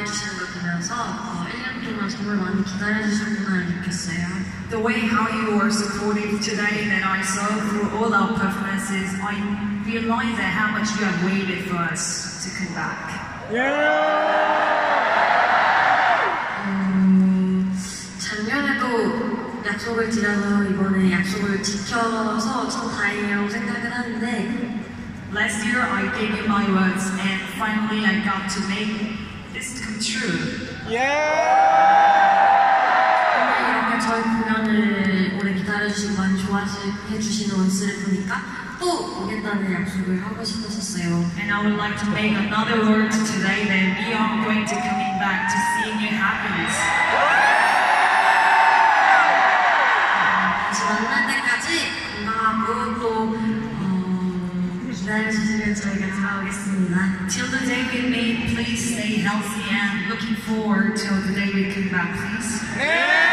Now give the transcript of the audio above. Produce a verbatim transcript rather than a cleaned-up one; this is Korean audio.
좋아해주시는 걸 보면서 어, 일 년 동안 정말 많이 기다려주셨구나 느꼈어요. The way how you were supportive today that I saw through all our performances, I realized that how much you have waited for us to come back. Yeah! 음, 작년에도 약속을 드려서 이번에 약속을 지켜서 참 다행이라고 생각을 하는데 Last year I gave you my words and finally I got to make this come true. Yeah! 이렇게 저희 공연을 오래 기다려주시고 많이 좋아해주시는 원스를 보니까 또 오겠다는 약속을 하고 싶었었어요. And I would like to make another word today that we are going to coming back to seeing your happiness. 다시 만날 때까지 건강하고 또 어, 기다려주시면 저희가 돌아오겠습니다. Till the day we meet, please stay healthy and looking forward till the day we come back, please. Yeah!